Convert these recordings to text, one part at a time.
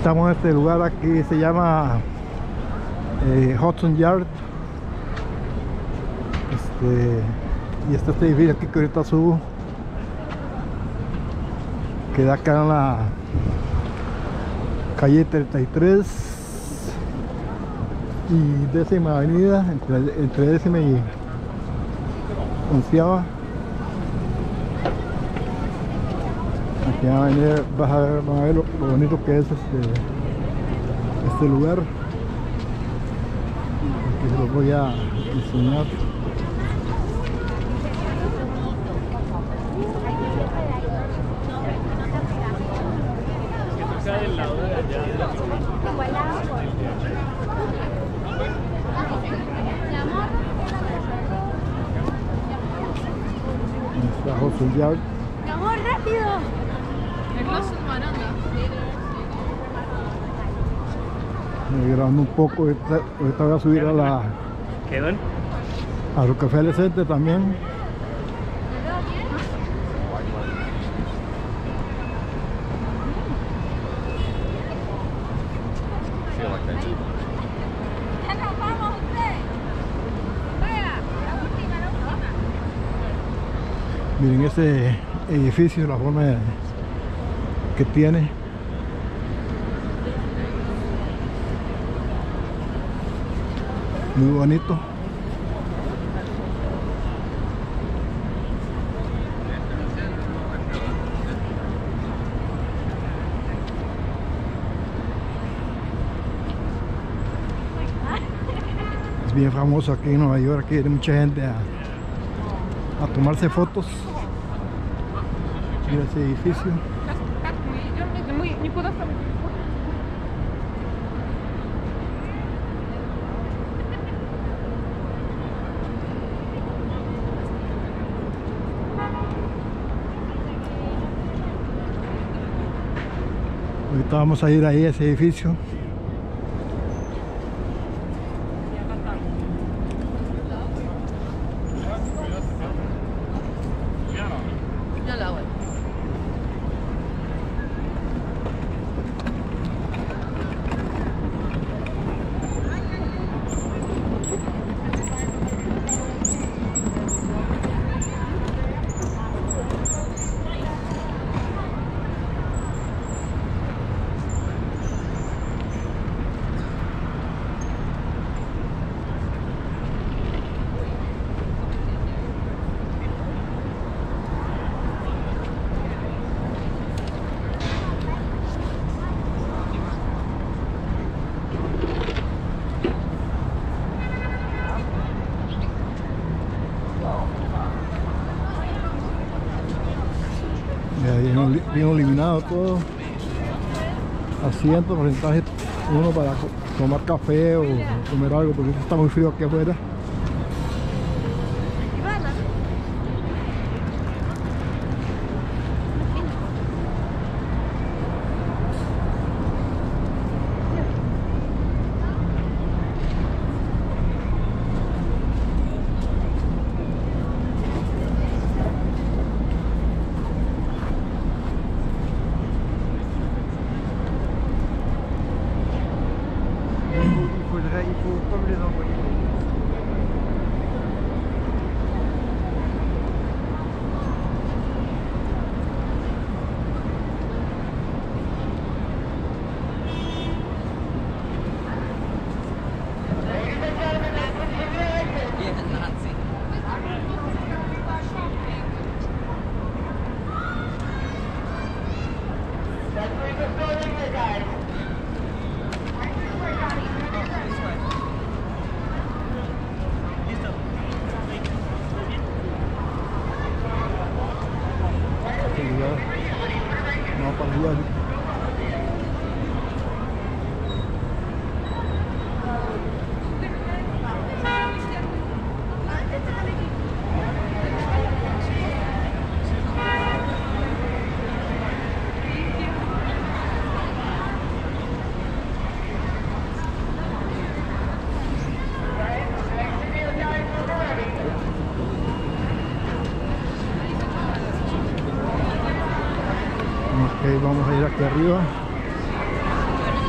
Estamos en este lugar aquí, se llama Hudson Yard. Y este edificio aquí que ahorita subo queda acá en la calle 33 y décima avenida, entre décima y onceava. Aquí van a venir, van a ver lo bonito que es este lugar. Aquí se los voy a enseñar. Está Hudson Yard. Mi amor, rápido. El gloss es maranga. Grabando un poco, ahorita voy a subir a la Rockefeller Center también. Ya nos vamos usted. Vaya, la última. Miren ese edificio, la forma que tiene. Muy bonito. Es bien famoso aquí en Nueva York, aquí viene mucha gente a tomarse fotos. Mira ese edificio. Ahorita vamos a ir ahí a ese edificio. Ya la voy. Bien iluminado todo. Asiento, porcentaje uno para tomar café o comer algo porque está muy frío aquí afuera. Il faut comme les envoyer. No, para jugar. Ok, vamos a ir aquí arriba.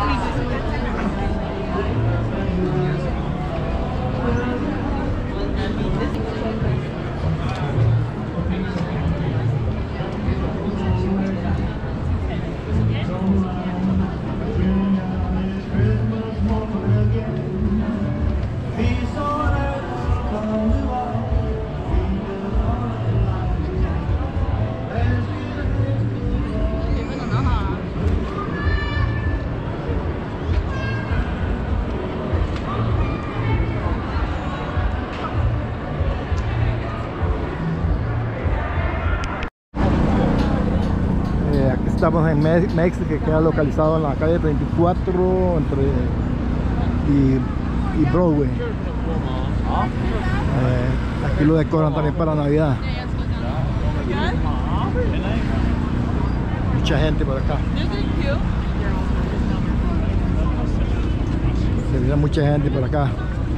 Estamos en México, que queda localizado en la calle 34 y Broadway. Aquí lo decoran también para Navidad. Mucha gente por acá. Se mira mucha gente por acá.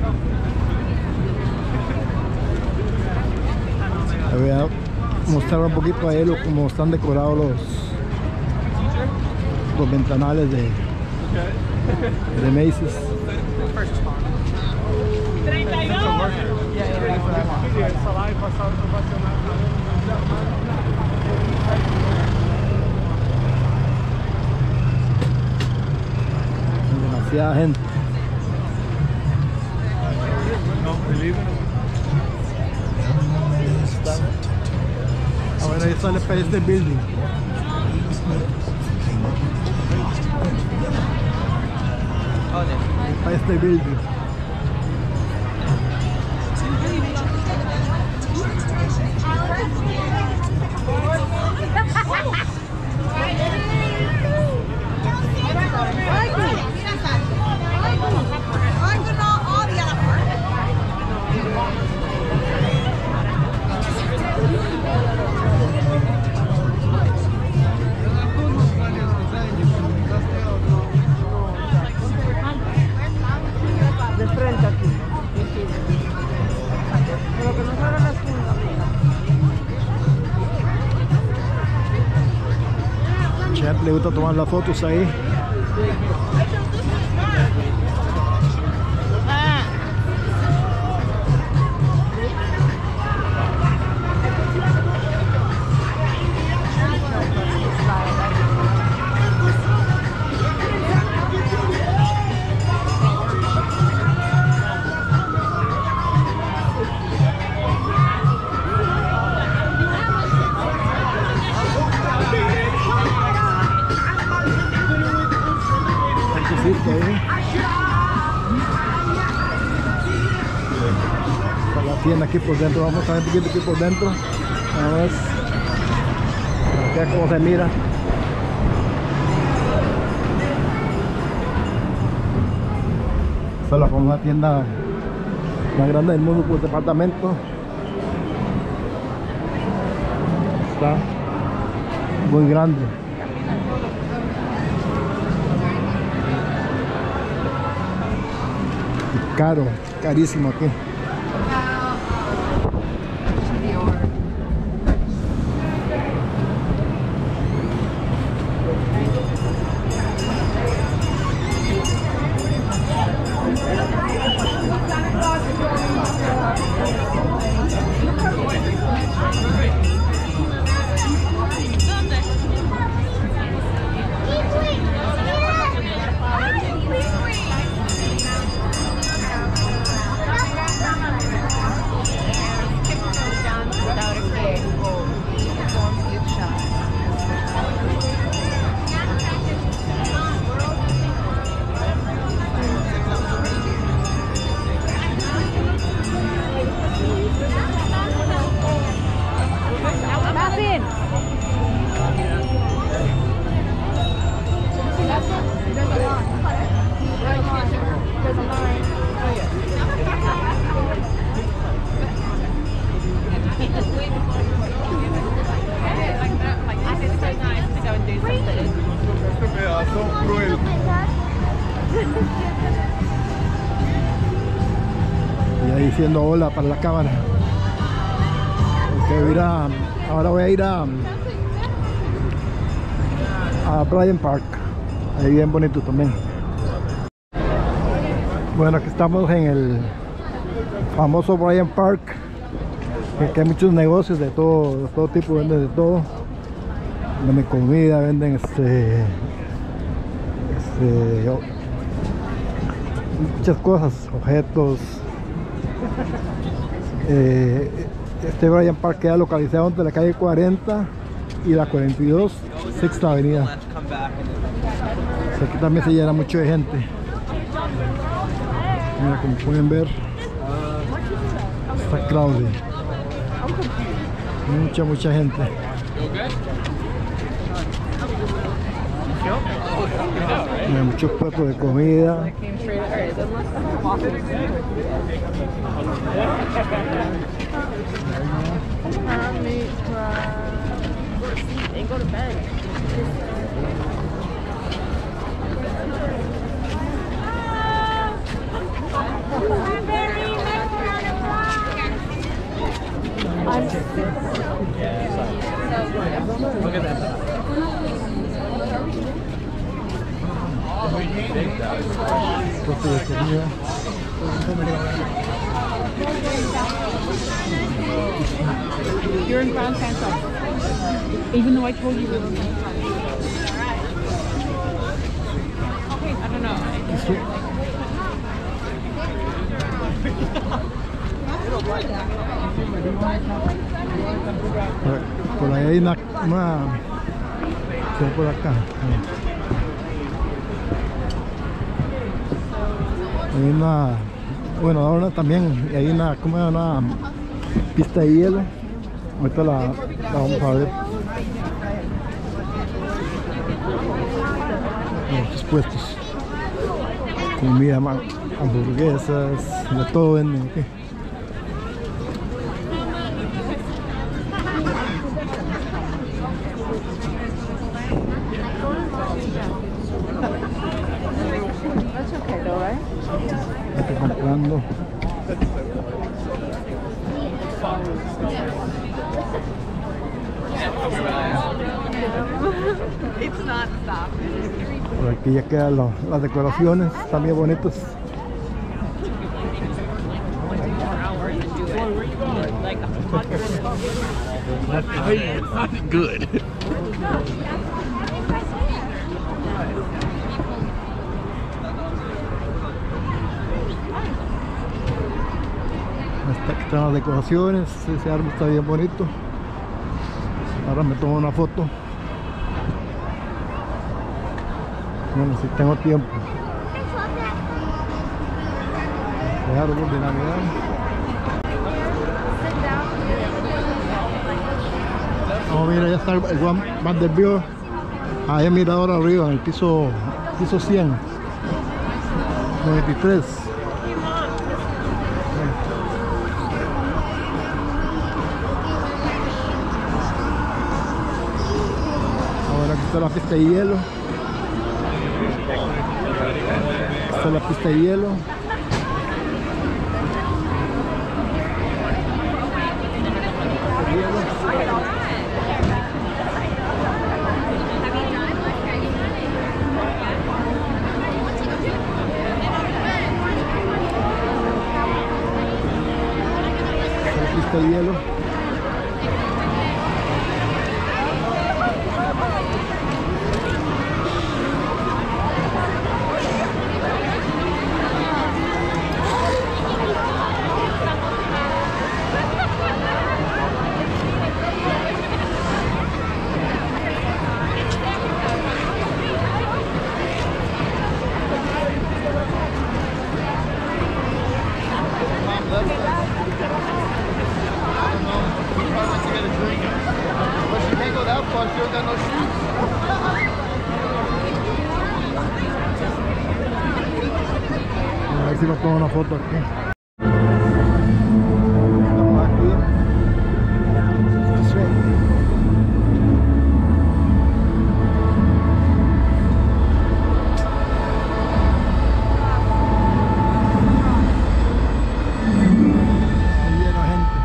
Les voy a mostrar un poquito a él cómo están decorados los ventanales de Macy's. Demasiada gente. Bueno, ahí está el Empire Building. Empire Building. De frente aquí. Pero que no salgan las puntas, mira. Chat le gusta tomar las fotos ahí. Está la tienda aquí por dentro, vamos a ver un poquito aquí por dentro. Vamos a ver cómo se mira. Esta es la famosa tienda más grande del mundo por departamento. Está muy grande. Caro, carísimo aquí. Y ahí diciendo hola para la cámara. Okay, ahora voy a ir a Bryant Park. Ahí bien bonito también. Bueno, aquí estamos en el famoso Bryant Park. Aquí hay muchos negocios de todo tipo, venden de todo. Venden comida, venden muchas cosas, objetos. Este Bryant Park queda localizado entre la calle 40 y la 42, Sexta Avenida. Aquí también se llena mucho de gente. Mira, como pueden ver, está crowded. Mucha gente. Mira, muchos puestos de comida. Puesto de comida. You're in Grand Central. Even though I told you we were going. Okay, I don't know. Por ahí hay una por acá. Hay una, bueno, ahora también hay una pista de hielo. Ahorita la vamos a ver. Muchos puestos, comida, hamburguesas, de todo venden aquí. That's okay though, right? Estoy comprando. It's not stop. Por aquí ya quedan las decoraciones, están bien bonitas. Not good. Aquí están las decoraciones, ese árbol está bien bonito. Ahora me tomo una foto. Bueno, si tengo tiempo. El árbol de Navidad. Oh, mira, ya está el Juan Vanderbilt. Ahí el mirador arriba, en el piso 100. 93. Ahora aquí está la pista de hielo. Aquí está la pista de hielo. Pista de hielo. A ver si me tomo una foto aquí. Estamos aquí. Ahí lleno de gente.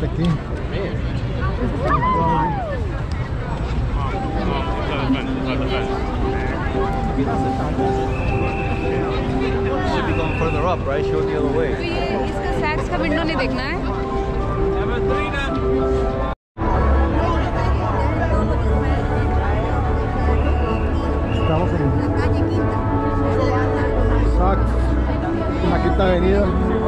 gente aquí. Should be going further up, right? Show the other way. तो ये इसका सैक्स का विंडो नहीं देखना है? Estamos en Saks, en la Quinta Avenida.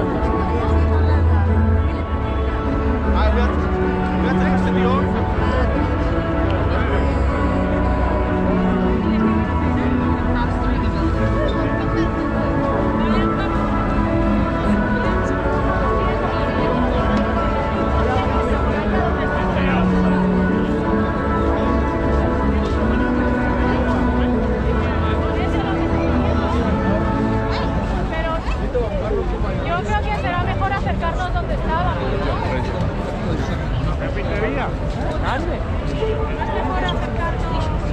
Yo creo que será mejor acercarnos donde estábamos, ¿no? ¿Repitería? ¿Grande? No es mejor acercarnos.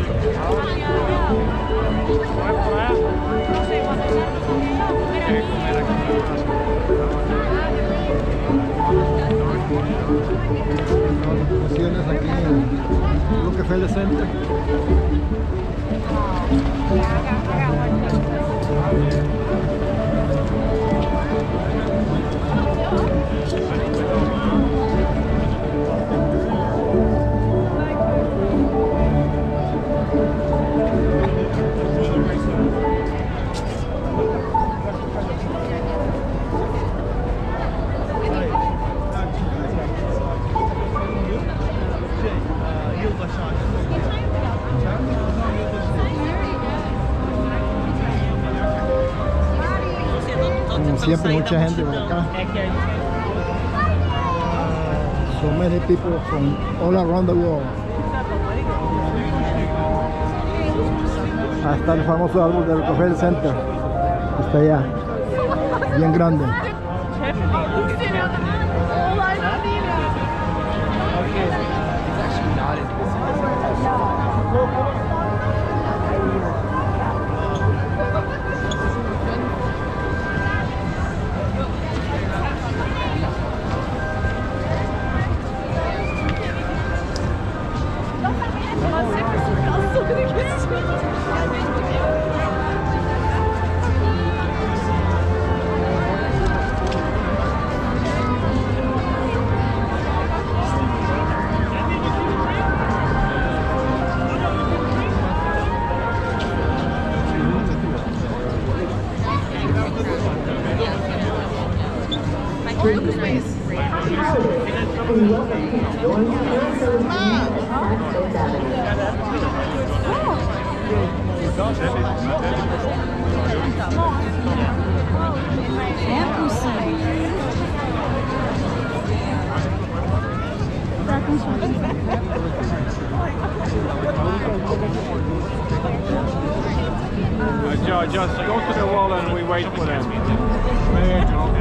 No sé, cuando salgamos Estaciones aquí en Rockefeller Center. Como siempre, mucha gente por acá. So many people from all around the world. Hasta el famoso árbol del Rockefeller Center. Está allá, bien grande. Just go to the wall and we wait for them. There you go.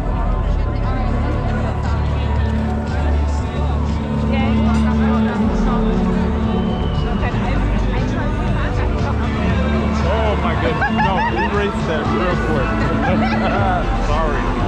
Oh my goodness, no, erase that real quick. Sorry.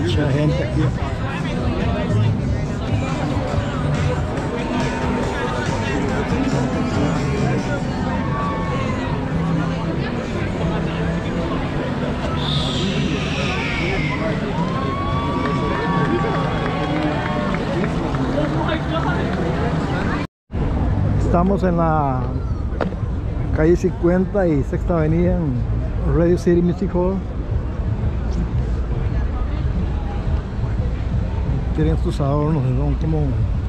Mucha gente aquí. Estamos en la calle 50 y Sexta Avenida en Radio City Music Hall. Tienen sus adornos, son como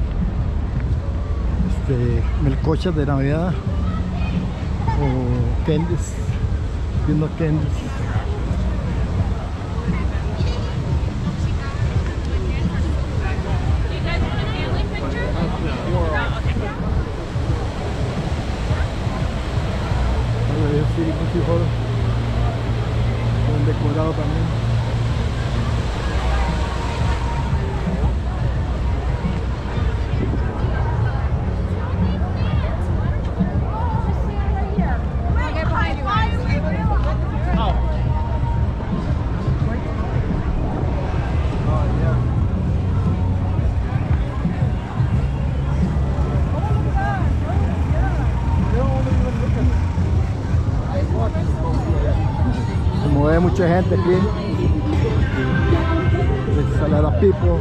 melcochas de Navidad o candies, viendo candies. Radio City Music Hall, bien decorado también. Como ve, mucha gente aquí. There's a lot of people.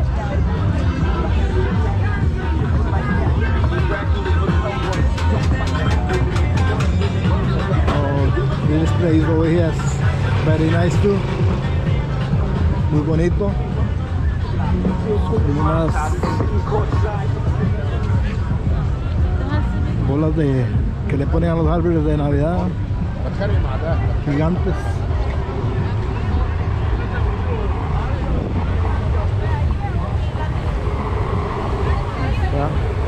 Oh, this place over here is very nice too. Muy bonito. Y unas bolas que le ponen a los árboles de Navidad gigantes. ¿Ya?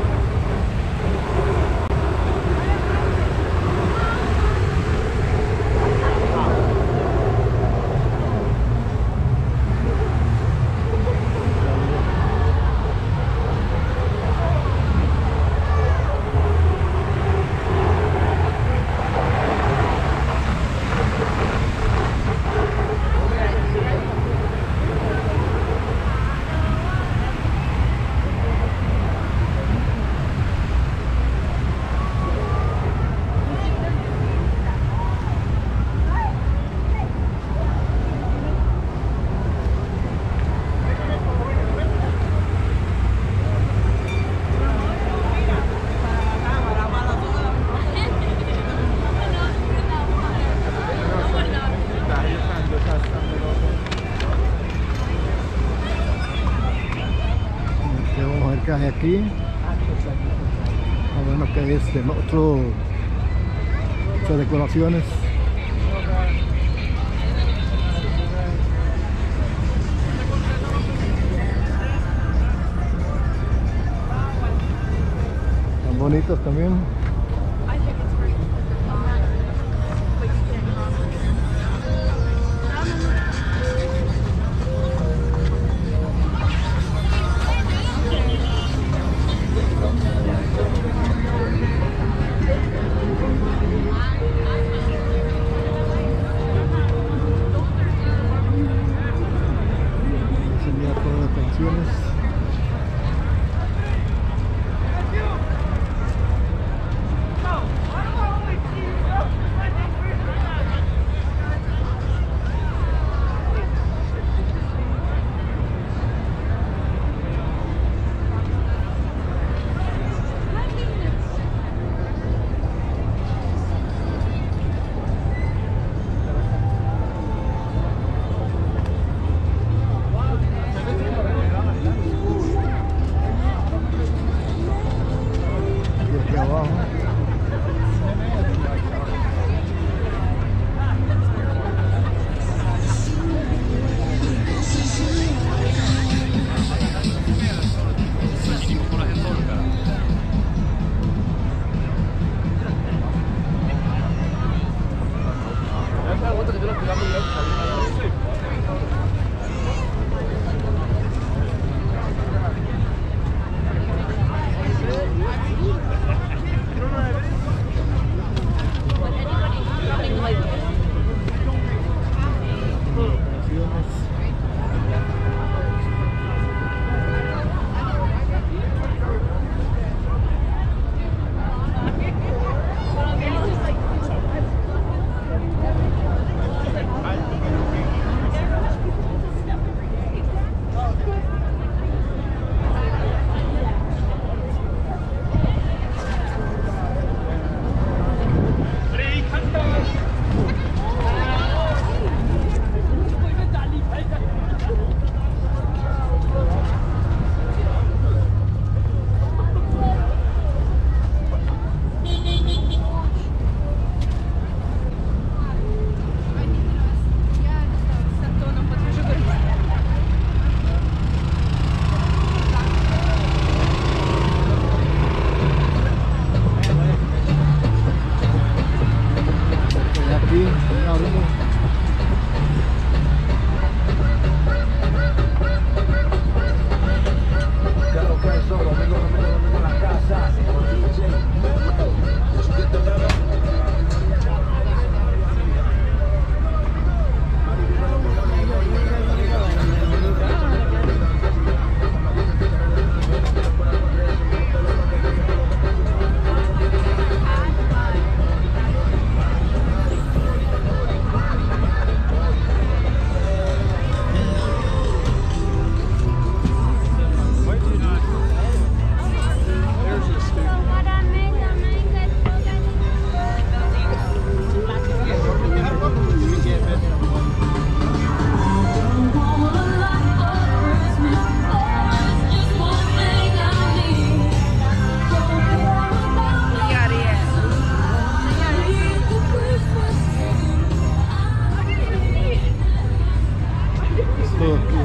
Vamos a ver qué hay aquí. A ver lo que es de otras decoraciones. Tan bonitos también. eso